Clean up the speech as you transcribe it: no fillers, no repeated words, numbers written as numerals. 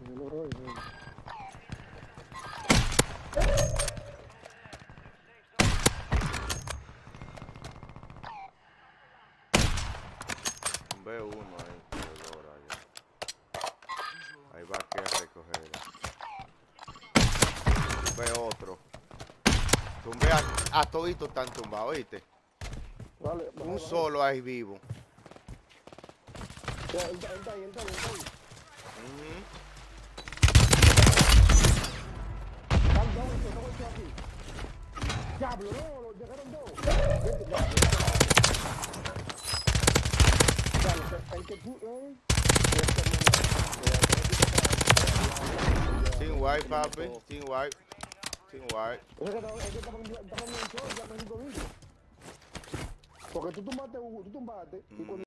Ve uno ahí, ahí va que a recogerla. Ve otro. Tumbé a todito están tumbados, ¿oíste? Vale, Un solo ahí vivo. Él está ahí. Están dos, esto aquí. Diablo, no, lo dejaron dos. El que tú, Sin wipe, papi, sin wipe. Sin wipe. Es que estaba en el show, ya México vino. Porque tú tumbaste y cuando